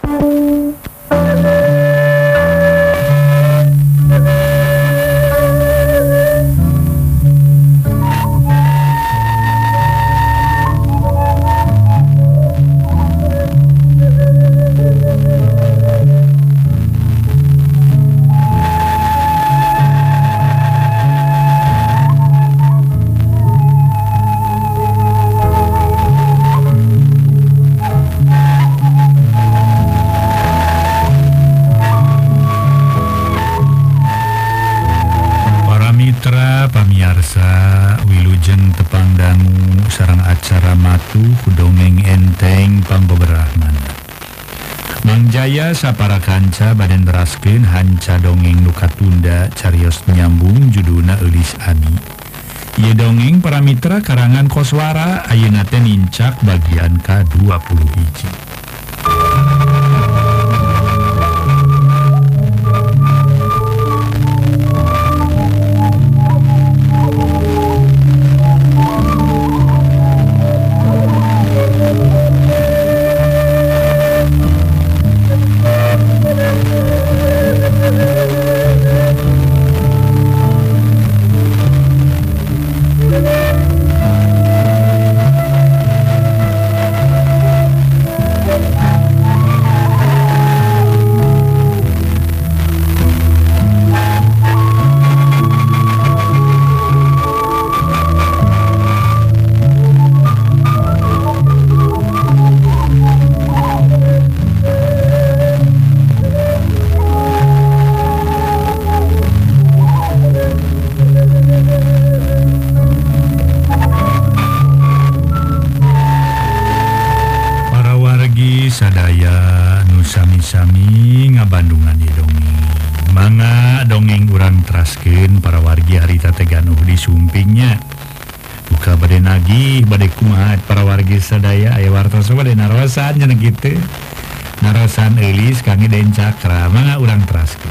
Pamiarsa wilujeng tepang dangu sareng acara matu kudongeng enteng pangbeberahmana Mang Jaya sapara kanca badan beraskeun hanca dongeng nu katunda carios nyambung judulna Eulis Ani. Ieu dongeng para mitra karangan Koswara ayeuna teh nincak bagian ka-21. Sadaya nu sami-sami ngabandungan ieu dongeng. Mangga dongeng urang teraskeun para wargi harita teh ganuh di sumpingnya. Buka bade nagih bade kumaha para wargi sadaya aya wartos bade narosan cenah kitu. Narosan Eulis kangge Den Cakra mangga urang teraskeun.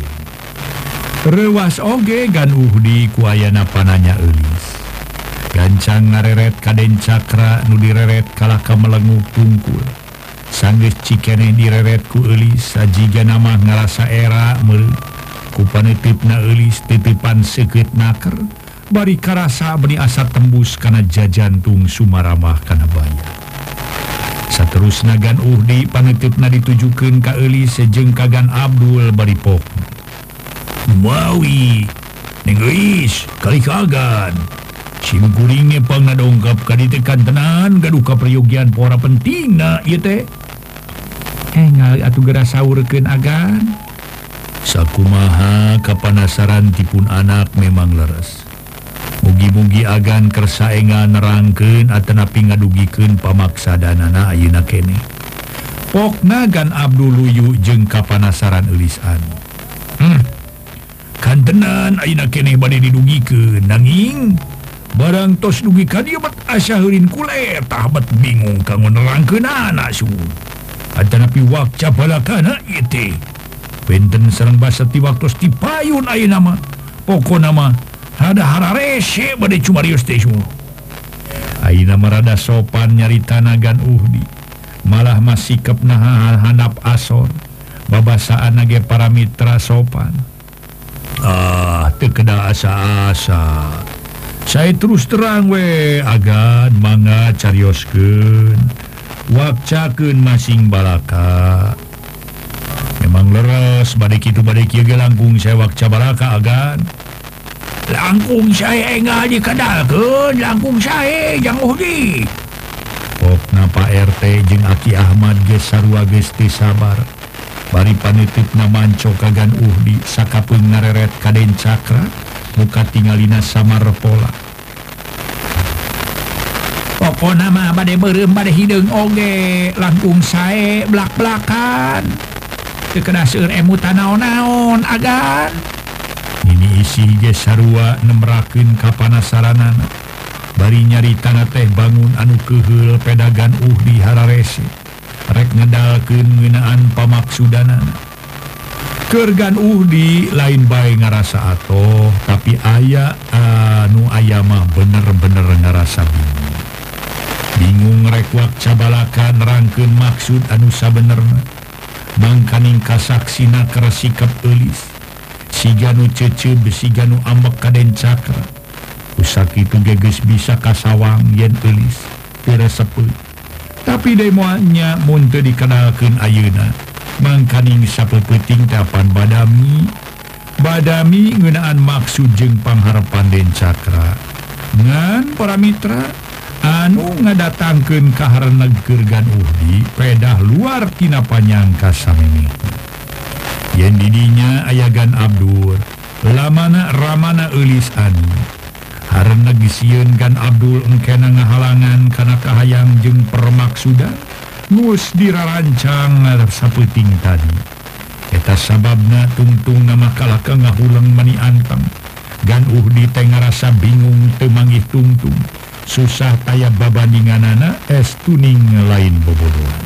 Reuwas oge gan Uhdi ku ayana pananya Eulis. Gancang ngareret ka Den Cakra nu direret kalaka melenguh tungkul. Sanggeus cikene direret ku Eulis sajiga nama ngarasa era meureun ku panetipna Eulis titipan seukeut naker bari karasa beri asa tembus kana jajantung sumaramah kana baya. Saterusna gan Uhdi panetipna ditujukeun ka Eulis jeung ka gan Abdul bari pokna. Mawi Neng Eulis kali kagan simkuringe pangna dongkap ka dieu teh kantenan gaduh kaprayogian pora pentingna ieu teh. Engal atuh geura saurkeun agan. Sakumaha kapanasaran tipun anak memang leres. Mugi-mugi agan kersa engal nerangkeun atanapi ngadugikeun pamaksadanana ayeuna keneh. Pokna gan Abdul luyu jeung kapanasaran Eulis Ani. Kantenan ayeuna keneh bade didugikeun nanging barang tos dugi ka dieu bet asa heurin kulet tah bet bingung kanggo nerangkeunana su. Atanapi wakca balakana ieu teh benten sareng basa ti waktos ti payun ayeuna mah pokona mah rada hararese bade cumarios teh su. Ayeuna mah rada sopan nyaritana gan Uhdi malah masikepna handap asor babasaan ge para mitra sopan. Teu kedah asa-asa. Saya terus terang we agan mangga carioskeun wakcakeun masing balaka. Memang leres bade kitu bade kieu ge langkung saya wakca balaka agan. Langkung saya engal dikadalkeun langkung saya Jang Uhdi. Pokna Pak RT jeung Aki Ahmad ge sarua geus teu sabar. Bari panitipna manco kagan Uhdi sakapeung ngareret ka Den Cakra muka tingalina samar pola. Pokona mah bade beureum bade hideung oge langkung sae blak-blakan teu kedah seueur emutan naon-naon agan. Nini isi ge sarua nemrakeun kapanasaranana bari nyaritana teh bangun anu keheul pedagan Uhdi hararese rek ngedalkeun ngeunaan pamaksudanana. Keur gan Uhdi lain bae ngarasa atoh tapi aya anu aya mah bener-bener ngarasa bingung rek wakca balaka nerangkeun maksud anu sabenerna. mangkaning kasaksina keresikap Eulis siga nu cece besiga nu ambek kaden cakra usak itu geges bisa kasawang yen Eulis diresepeut tapi demoanya mun teu dikenalkeun ayeuna mangkaning sapeuting tapan badami ngeunaan maksud jeung pangharepan den cakra ngan para mitra anu ngadatangkeun kahareneger Gan Uhdi pedah luar tina panyangka samemeh yen didinya aya Gan Abdul lamana ramana Eulis ani hareneg sieun Gan Abdul engkena ngahalangan kana kahayang jeung permaksudan ngus dirarancang sapeuting tadi eta sababna tungtung nama kalaka ngahulang mani antang Gan Uhdi teh ngarasa bingung teu manggih tungtung susah taya babandinganana tuning lain bobodohan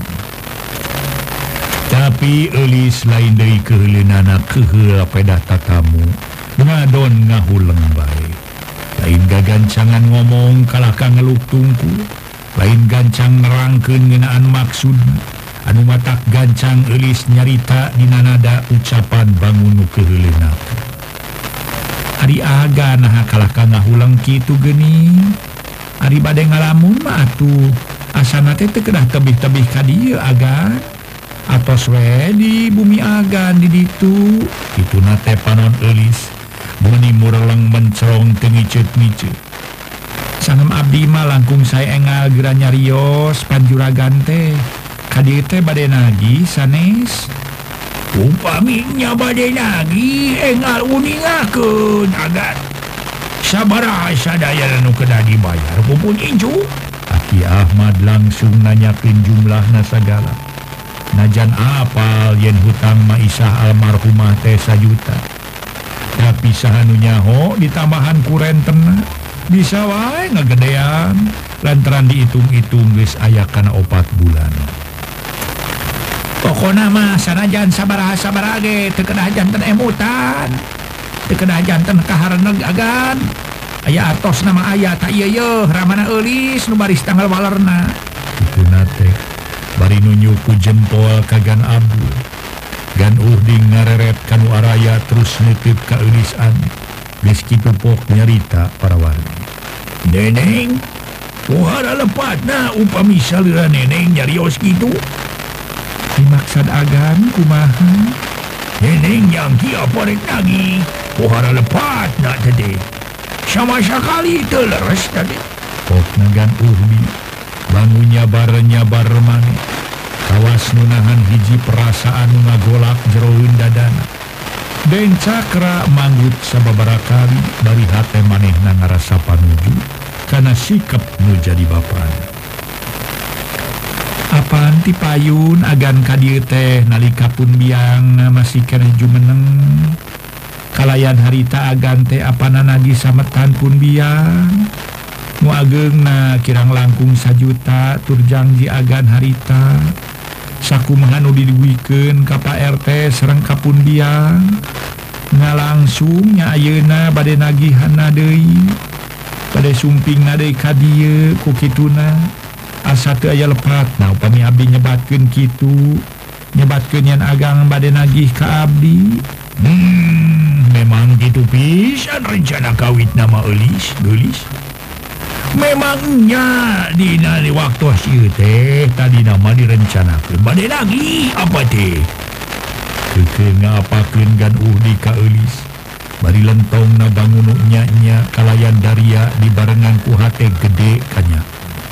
tapi Eulis lain deui keheuleunan keheul pedah tatamu ngadon ngahuleng bae lain gagancangan ngomong kalaka ngeluk tungku lain gancang nerangkeun ngeunaan maksud anu matak gancang Eulis nyarita dina nada ucapan bangun nu keheuleunan ari aga nah kalaka ngahulang kitu geuning ari bade ngalamun mah atuh asana teh teu kedah tebih-tebih ka dieu agan atos we di bumi agan di ditu kituna teh panon Eulis muni mureleng mencerong teu ngiceut-ngiceut sangem abdi mah langkung sae engal geura nyarios panjuragan teh ka dieu teh bade nagih sanes upaminya bade nagih engal uningakeun agan sabaraha sadaya nu kedah dibayar pupun incu Aki Ahmad langsung nanyakin jumlahna sagala najan apal yen hutang Maisah almarhumah teh 1 juta tapi sahanu nyaho ditambahan kurentena bisa wae ngagedean lantaran dihitung-hitung geus aya kana 4 bulan pokona mah sanajan sabaraha ge teu kedah janten emutan teu kedah janten kahareneg agan aya atos nama aya tak ieu ramana Eulis nu baris tanggal walerna kituna teh bari nunjuk jempol ka Gan Abdul Gan Uhdi ngareret kanu araya terus neuteup ka Eulis ani geus kitu pok nyarita para wargi neneng pohara lepatna upami salira neneng nyarios kitu dimaksud agan kumaha neneng yang kieu porek lagi pohara lepatna teh sama sekali teu leres tadi pokna Gan Uhdi bangunnya nyabar maneh kawas nunahan hiji perasaan ngagolak jeroeun dadana Den Cakra manggut sababaraha kali bari hate manehna ngarasa panuju kana sikap nu jadi bapana apaan ti payun agan ka dieu teh nalika pun biang masih keneh jumeneng kalayan harita agan teh apana nagi sametan pun biang nu ageungna kirang langkung 1 juta tur janji agan harita sakumaha nu diduwikeun ka Pak RT sareng ka pun biang ngalangsung nya ayeuna bade nagihanna deui bade sumpingna deui ka dieu ku kituna asa teu aya lepatna upami abdi nyebatkeun kitu nyebatkeun yen agang bade nagih ka abdi memang gitu pisan rencana kawit nama Eulis memangnya dina di waktu sieu teh tadi nama direncanakeun bade lagi apa teh keukeun ngapakeun Gan Uhdi ka Eulis bari lentongna bangun nya kalayan daria dibarengan ku hate gede kanya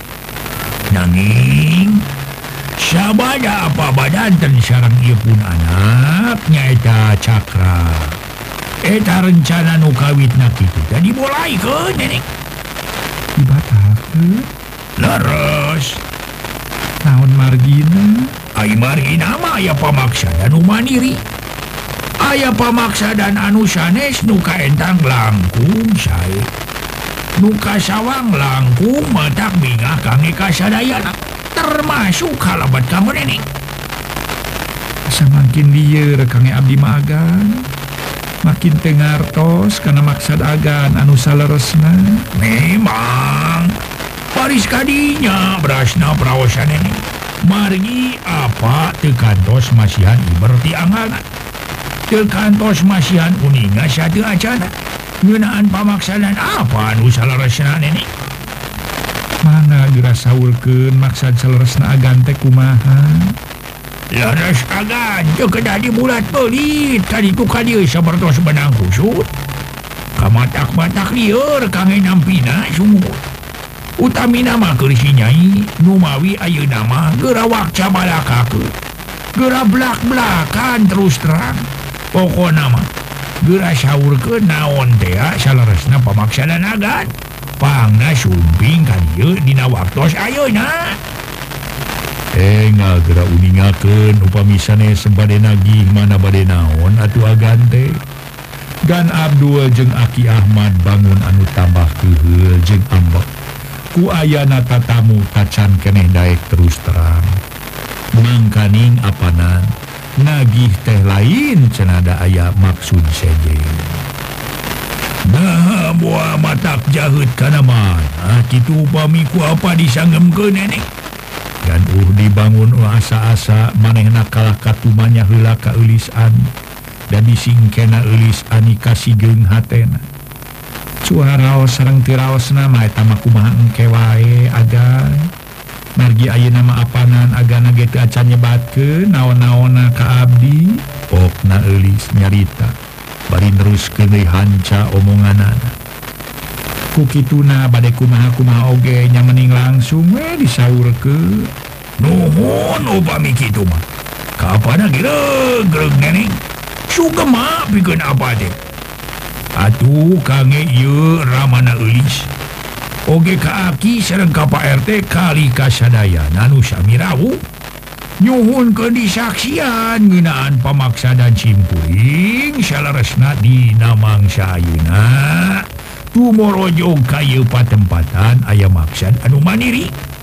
nanging sabada apa badanten sareng ieu pun anaknya eta Cakra eta rencana nu kawitna kitu jadi dimulaikeun nenek dibatalkeun leres naon margina ai margina mah aya pamaksadan nu mandiri aya pamaksadan anu sanes nu kaentang langkung sae nu kasawang langkung matak bingah kangge kasadayana termasuk kalabat kamu nenek samakin dieu rekange abdi mah agan makin tengartos karena maksud agan anu saleresna memang paris kadinya berasna praosan nenek margi apa tekantos masihan berarti angalan tekantos masihan uninga satu acana ngeunaan pamaksanan apa anu salaresna ini mana dirasaulkeun maksad salaresna agan teh kumaha laras agan teu kedah dibulat pelit tadi tu ka dieu sapertos benang kusut kamatak-matak lieur kange nampina sumut utamina mah keur si Nyai nu mawi ayeuna mah geura wakca balakakeun geura blak-blakan terus terang pokona mah geura saurkeun naon teh salaresna pamaksanan agan pangna sumping ka dieu dina waktos ayeuna geura uningakeun upami sanes bade nagih mana bade naon atuh agan teh gan Abdul jeung Aki Ahmad bangun anu tambah keheul jeung ambek ku ayana tatamu tacan keneh daek terus terang mangkaning apanan nagih teh lain cenada aya maksud seje nah buah matak jaheut kana mana kitu upami ku apa disanggem nenek dan dibangun asa-asa manehna kalah katumanya heula ka eulis Ani dan disingkena eulis Ani kasigeung hatena suaraos sareng tiraosna mah eta mah kumaha engke wae agan margi ayeuna mah apanan agana ge teu acan nyebatkeun naon-naonna ka abdi pokna eulis nyarita bari neruskeun deui hanca omonganana ku kituna bade kumaha-kumaha oge nya mending langsung we disaurkeun nuhun upami kitu mah kapan geureuh neneng sugem mah pikeun apa teh atuh kange ieu ramana eulis oge ka Aki sareng ka Pak RT kali kasadayana nu sami rawuh nyuhunkeun disaksian ngeunaan pamaksa dan simpuring salaresna dina mangsa ayeuna tumorojog ka ieu patempatan aya maksad anu mandiri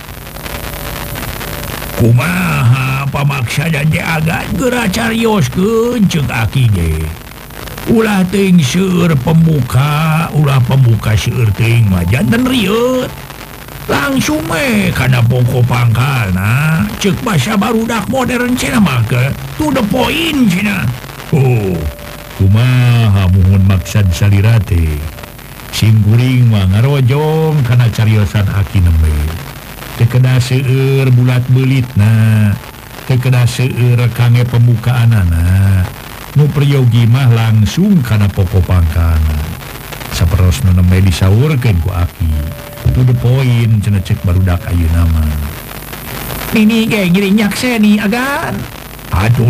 kumaha pamaksa dan teh agan geura carioskeun ceuk Aki ge ulah teuing seueur pembuka seueur teuing mah janten rieut langsung kana pokok pangkalna ceuk basa barudak modern cenah mah ke to the point cenah kumaha muhun maksad salira teh simkuring mah ngarojong kana cariosan Aki nembe teu kedah seueur bulat beulitna teu kedah seueur kange pembukaanana nu priyogi mah langsung kana pokok pangkalna saperosna nembe disaurkeun ku Aki to the point cenah ceuk barudak ayeuna mah ini ge ngiring nyakseni agan hatur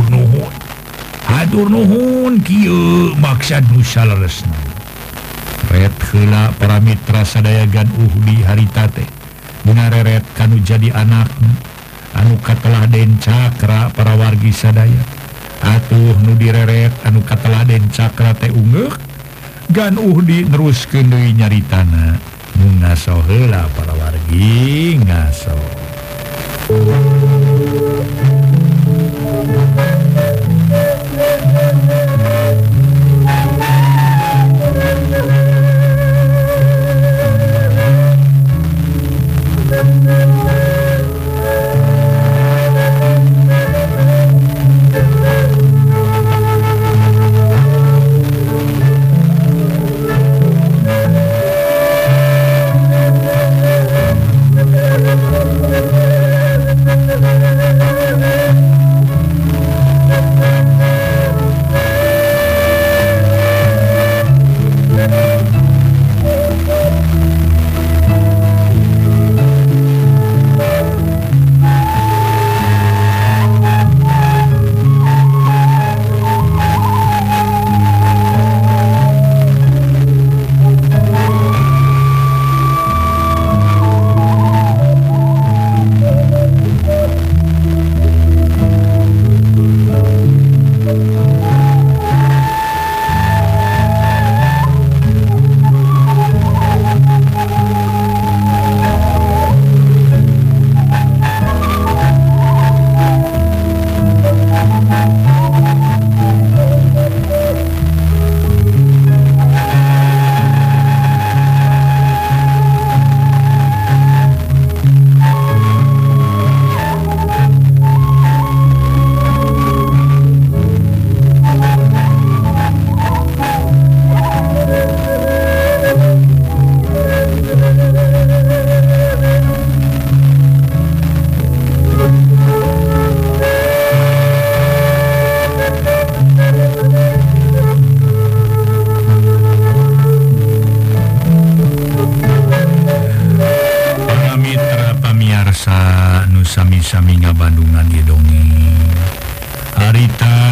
nuhun kieu maksad nu salaresna ret heula para mitra sadayagan di harita teh dina reret kanu jadi anak anu kateladen cakra para wargi sadaya atuh nu direret anu kateladen cakra teh ungeuk gan neruskeun deui nyaritana nu ngaso heula para wargi ngaso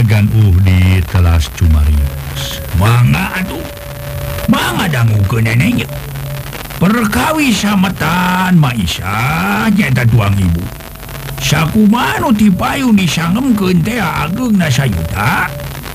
Kagan di telas Cumarios. Mangga atuh. Mangga dangu ke neneknya. Perkawi sametan Maisha nyata tuang ibu. Sakumaha nu ti payung disangemkeun teh ageng na sayuta.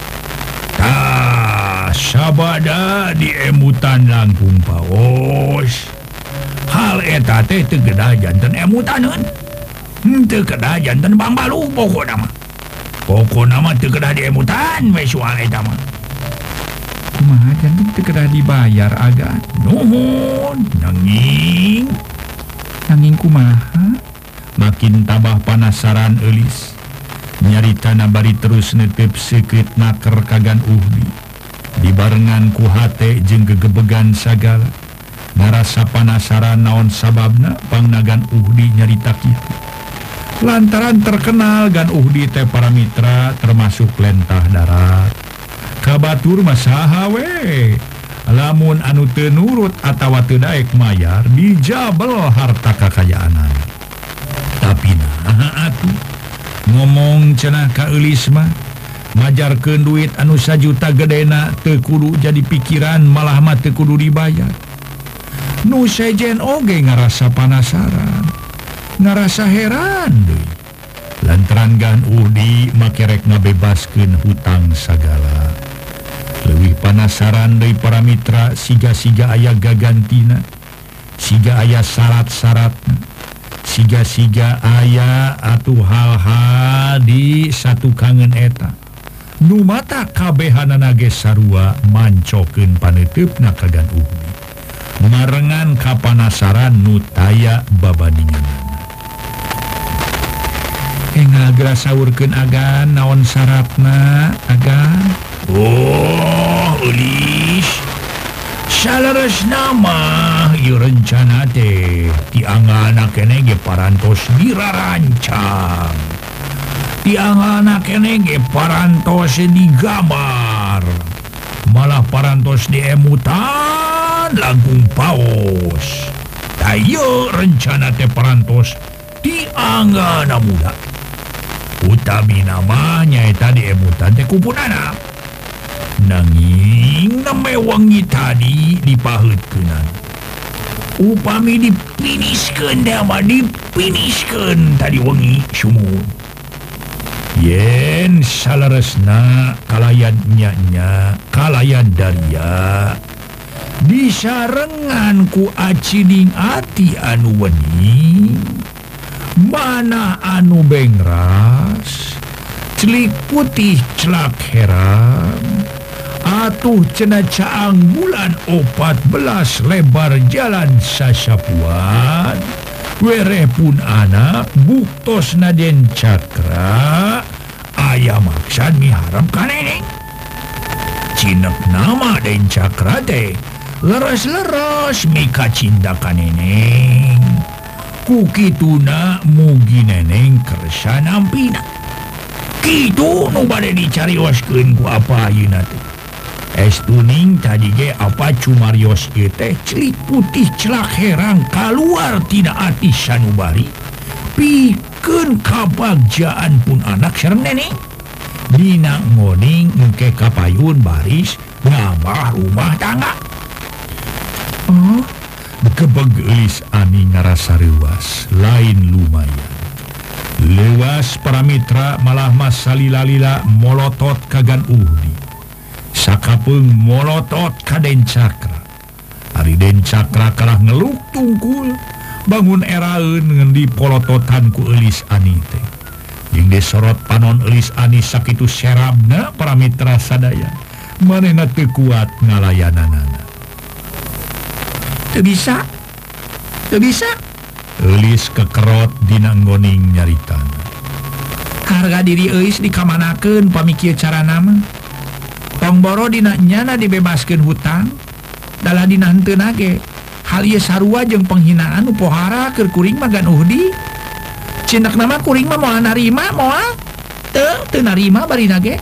Tah sabada di emutan langkung paos. Hal eta teh teu kedah janten emutaneun. Teu kedah janten Bang Balu pokona mah. Pokona mah teu kedah di emutan we soal eta mah. Kumaha janten teu kedah dibayar agan. Nuhun, nanging kumaha? Makin tabah panasaran eulis. Nyaritana bari terus netep seukeut naker Kagan Uhdi. Dibarengan ku hate jeung gegebegan sagala. Ngarasa panasaran naon sababna pangnagan Uhdi nyarita kitu. Lantaran terkenal Gan Uhdi teh para mitra termasuk lentah darat. Kabatur masaha we. Lamun anu teu nurut atawa teu daek mayar dijabel harta kakayaanan. Tapi nah atuh ngomong cenah ka eulis mah majarkeun duit anu sajuta gedena teu kudu jadi pikiran malah mah teu kudu dibayar. Nu sejen oge ngarasa panasaran, ngarasa heran deui. Lantaran Gan Uhdi make rek ngabebaskeun hutang sagala. Leuwih panasaran deui para mitra siga-siga aya gagantina, siga aya syarat-syaratna, siga-siga aya atuh hal-hal di satu kangen eta. Nu mata kabehanana ge sarua mancokeun paneteupna Kagan Uhdi. Marengan kapanasaran nu taya babandinganana. Ngagra saurkeun agan naon syaratna agan? Oh, ulis. Salaresna mah ieu rencana teh tianggana keneh ge parantos dirarancang. Tianggana keneh ge parantos digambar. Malah parantos diemutan langkung paos. Tayeu rencana teh parantos tianggana muda. Utami namanya eta diemutan teh kupunana. Nanging neme wangi tadi dipaheutkeun. Upami dipiniskeun teh mah dipiniskeun tadi wangi sumur. Yen salaresna kalayan nya kalayan daria disarengan ku acining ati anu weni, mana anu bengras celik putih celak heran. Atuh cenah caang bulan 14 lebar jalan sasapuan. Wereh pun anak buktos naden cakra aya maksad miharap ka neneng. Cinek nama den cakra teh leres-leres mika cinta ka neneng. Kukituna mugi neneng kersa nampina. Kitu nu bade dicarioskeun ku apa ayeuna teh. Estuning tadi ge apa Cumarios ieu teh celik putih celak herang kaluar tina ati sanubari pikeun kabagjaan pun anak sareng neneng. Dina ngoning engke kapayun baris ngambah rumah tangga. Oh, gebeg eulis Ani ngarasa reuas lain lumayan. Lewas para mitra malah mas salila-lila molotot Kagan Uhdi. Sakapeung molotot ka Den Cakra. Ari Den Cakra kalah ngeluk tungkul bangun eraeun ngeun dipolototan ku eulis Ani teh. Jeung disorot panon eulis Ani sakitu serabna para mitra sadaya. Manehna teu kuat ngalayananana. Teu bisa. Eulis kekerot dina nggoning nyaritana. Harga diri euis dikamanakeun pamikir carana mah. Tong boro dina nyana dibebaskeun hutang. Dalah dina heuteuna ge hal ieu sarua jeung penghinaan nu pohara keur kuring mah Gan Uhdi. Cindekna mah kuring mah moal narima moal teu narima barina ge.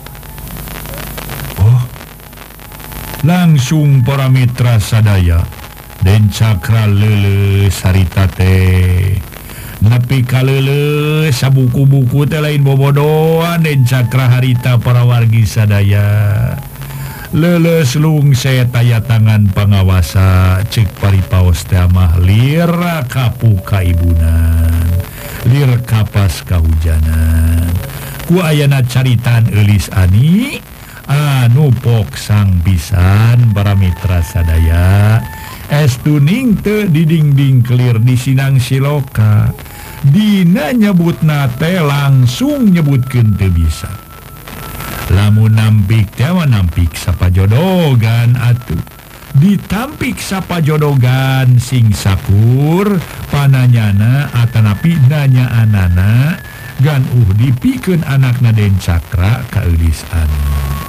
Oh, langsung para mitra sadaya Den Cakra leuleuh sarita teh nepi kalele sabuku-buku teh lain bobodoan Den Cakra harita para wargi sadaya leles lungse taya tangan pangawasa cek paripaos teh mah lir kapu kaibunan lir kapas kahujanan ku ayana caritan Eulis Ani anu pok sang pisan para mitra sadaya estuning teu didingding kelir di Sinang Siloka dina nyebut nate langsung nyebutkeun teu bisa lamun nampik teh nampik sapajodogan atuh ditampik sapajodogan sing sakur pananyana atanapi nanya anana gan dipikeun anakna Den Cakra ka Eulis Ani.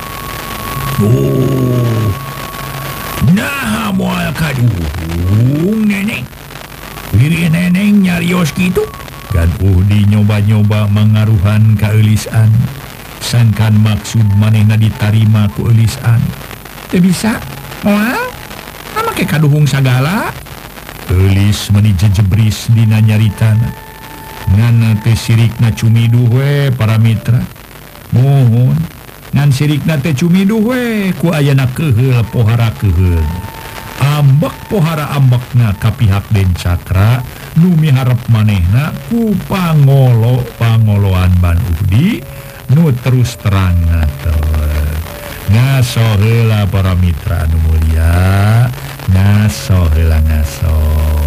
Nah moal kaduhung neneng wiri neneng nyarios gitu gan dinyoba-nyoba mengaruhan ka Eulis Ani sangkan maksud manehna ditarima ku Eulis Ani teu bisa moal make kaduhung sagala Eulis meuni jejebris dina nyaritana ngan teh sirikna cumiduh we para mitra mohon ngan sirikna teh cumiduh we ku ayana keheul pohara keheul ambek pohara ambekna ka pihak Den Cakra nu miharep manehna ku pangoloan Ban Uhdi nu terus terang ngaso heula para mitra anu mulia ngaso heula ngaso.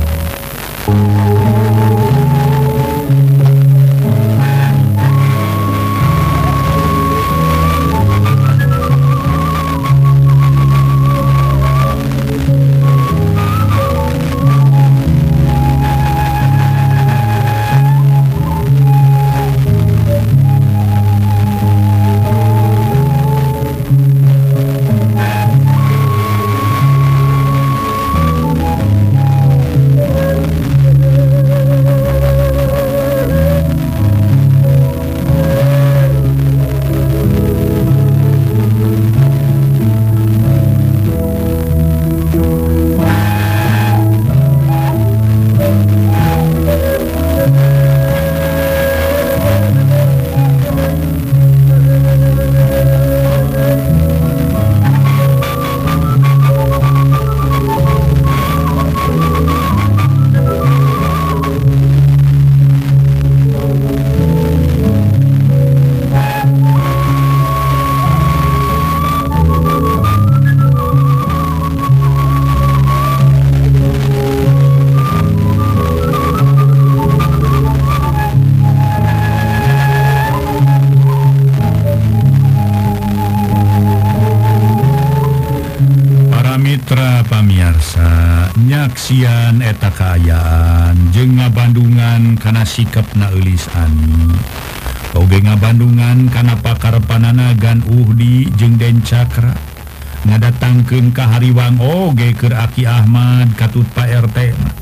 Nyaksian eta kaayaan jeung ngabandungan kana sikapna Eulis Ani oge ngabandungan kana pakarepanana Gan Uhdi jeung Den Cakra ngadatangkeun ka Hariwang oge keur Aki Ahmad katut Pak RT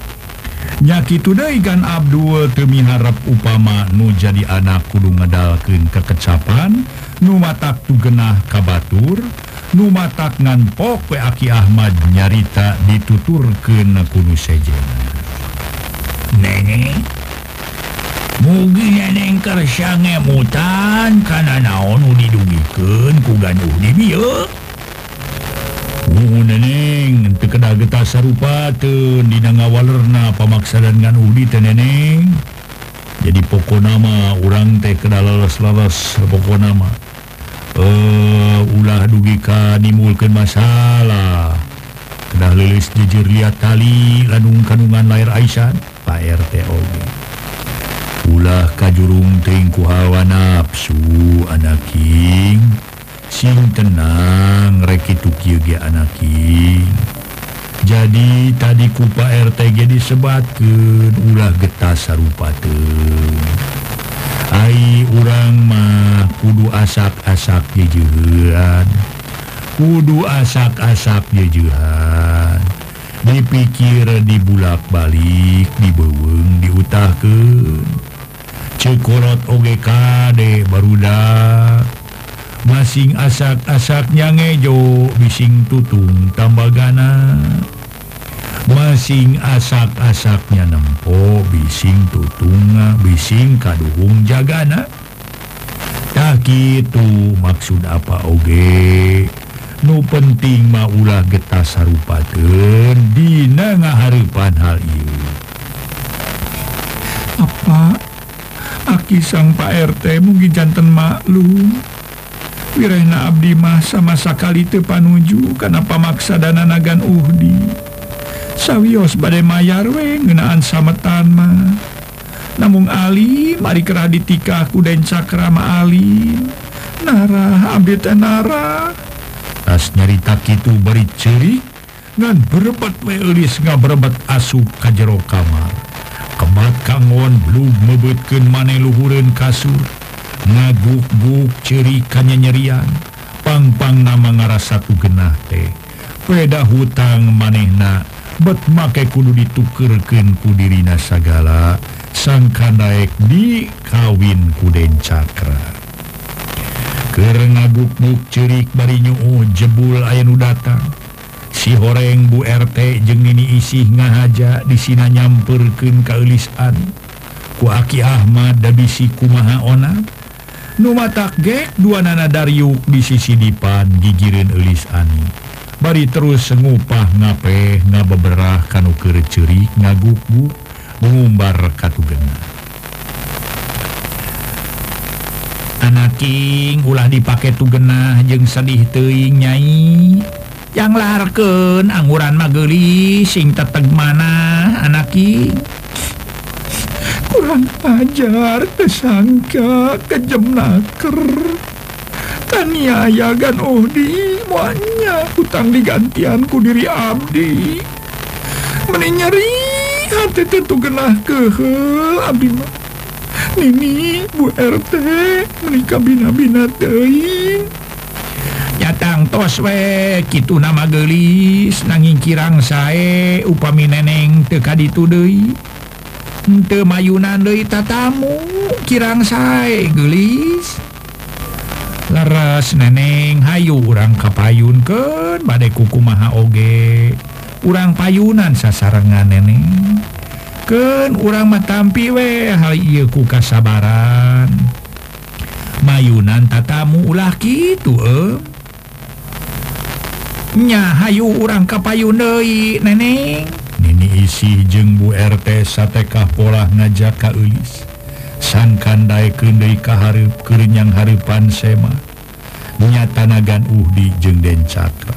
nya kitu deui Gan Abdul teu miharep upama nu jadi anak kudu ngedalkeun kekecapan nu matak tugenah ka batur nu matak ngan pok we Aki Ahmad nyarita dituturkeun kudu sejena. Neng mugi neneng kersa ngemutan kana naon nu didugikeun ku Gan Uhdi bieu. Neneng teu kedah getah sarupateun dina ngawalerna pamaksadan Gan Uhdi teh neneng. Jadi pokona mah urang teh kedah leles-leles pokona mah. Ulah dugi ka nimulkeun masalah kedah leuleus jejer liat tali lanung kandungan lair Aisyah Pak RT oge ulah kajurung teuing ku hawa nafsu anaking sing tenang rek kitu kieu ge anaking jadi tadi ku Pak RT ge disebatkeun ulah getah sarupateun ai urang mah kudu asak-asak jejehan kudu asak-asak jejehan dipikir dibulak-balik dibeuweung diutahkeun cekorot oge kade barudak masing asak-asak nyangejo bising tutung tambagana masing asak-asaknya nempo bising tutunga bising kaduhung jagana tak gitu maksud apa oge nu penting mah ulah getah sarupakeun dina ngahareupan hal ieu. Apa aki sang Pak RT mugi janten maklum wirehna abdi mah sama sakali teu panuju kana pamaksa dana nagan uhdi sawios bade mayar we ngeunaan sametan mah namung Ali mari kerah ditikah ku Den Cakra ma Ali nara abdi teh nara tas nyarita kitu bari ceurik ngan berebet we eulis ngaberebet asup ka jero kamar kebat kangon belum mebetkeun maneh luhureun kasur ngaguk-guk ceurik kanyanyerian pang-pang nama ngarasa tu genah teh peda hutang manehna bet make kudu ditukerkeun ku dirina sagala sangka naik di kawin ku Den Cakra keur ngaguk-guk ceurik bari nyuuh jebul aya nu datang si horeng Bu RT jeung Nini Isih ngahaja disina nyamperkeun ka eulisan ku Aki Ahmad da bisi kumaha ona nu matak gek duanana Daryuk di sisi dipan gigireun eulis Ani bari terus ngupah ngapeh ngabeberah kanu keur ceurik ngaguk-guk mengumbar katugenna anaking ulah dipake tugenah jeung sedih teuing Nyai yang larkeun angguran mah geulis sing teteg manah anaking kurang ajar tersangka kejem naker kaniayagan uhdi muanya hutang digantian ku diri abdi meni nyeri hati tentu genah keheul abdi mah Nini Bu RT menikah bina-bina teuing nyatang tos we kitu nama geulis nanging kirang sae upami neneng teu kaditu deui teu mayunan deui tatamu kirang sae geulis leres neneng hayu urang kapayunkeun bade kukumaha oge urang payunan sasarengan neneng keun urang mah tampi we hal ieu ku kasabaran mayunan tatamu ulah kitu nya hayu urang kapayun deui neneng Nini Isih jeung Bu RT satekah pola ngajak ka eulis sangkan daekeun deui ka hareup keur nyang hareupan sema nyata nagan uhdi jeung Den Cakra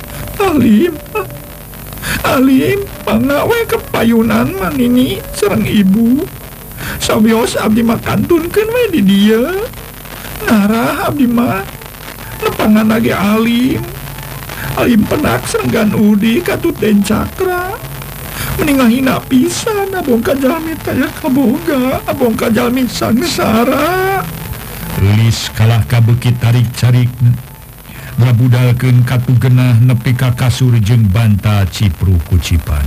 Alim pangawe kepayunan mah Nini sareng ibu sabios abdi mah kantunkeun we di dieu ngarah abdi mah nepangan lagi Alim penak senggan udi katut Den Cakra meninggal hina pisan abong kajalmi taya kaboga abong kajalmi sangsara eulis kalah kabukit tarik-carik ngabudalkeun katugenah nepi ka kasur jeung bantal cipru kucipan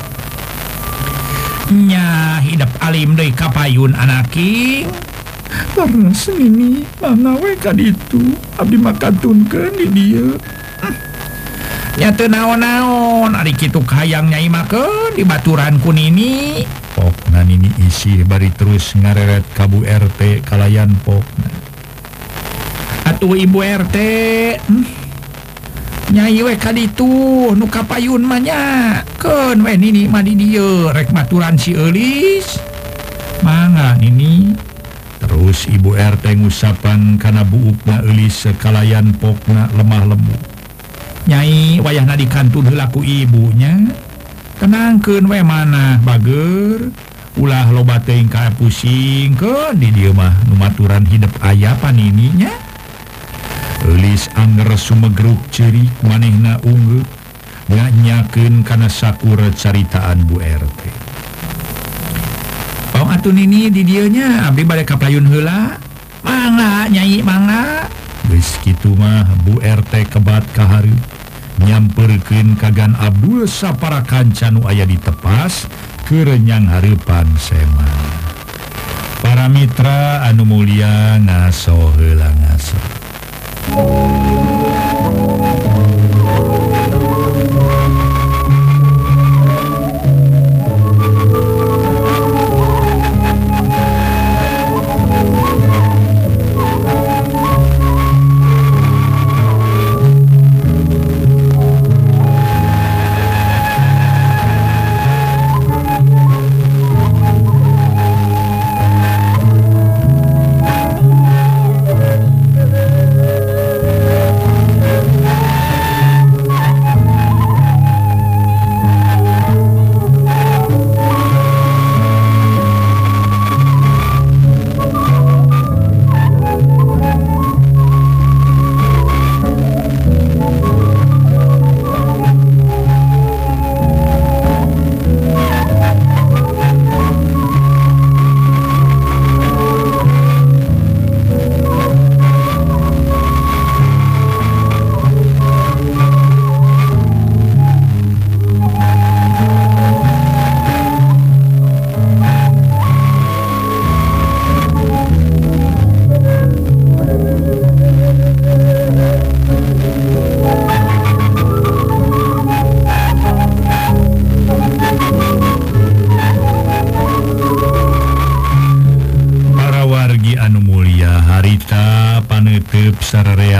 nya hidup Alim deui kapayun anaking karena senini mangawe ka ditu abdi mah kantunkeun di dieu nya teu naon-naon ari kitu hayang Nyai makeun di baturan ku Nini pokna Nini Isih bari terus ngareret ka Bu RT kalayan pokna atuh Ibu RT Nyai we ka ditu nu kapayun mah nya keun we Nini mah di dieu rek maturan si eulis mangga Nini terus Ibu RT ngusapan kana buukna eulis sekalayan pokna lemah lembut Nyai wayahna dikantun heula ku ibunya tenangkeun we manah bager ulah loba teuing ka pusing keun di dieu mah nu maturan hidup aya panininya eulis anger sumegruk ceurik manehna unggul nganyakeun kana sakur caritaan Bu RT paung atuh Nini di dieu nya abdi bade kapayun heula mangga Nyai mangga geus kitu mah Bu RT kebat ka hareup nyamperkeun kagan Abdul saparakan canu aya di tepas keur nyang hareupan sema para mitra anu mulia ngaso heula ngaso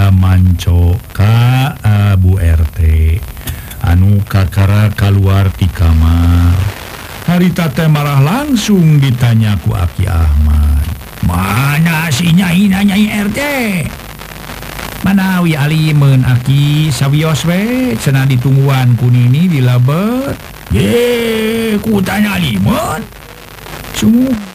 aya manco ka Bu RT anu kakara keluar di kamar. Harita teh marah langsung ditanya ku Aki Ahmad. Mana si Nyai RT? Manawi alimeun Aki sawios we cenah ditungguan ku Nini di labet. Ye, ku tanya alimeun. Sungguh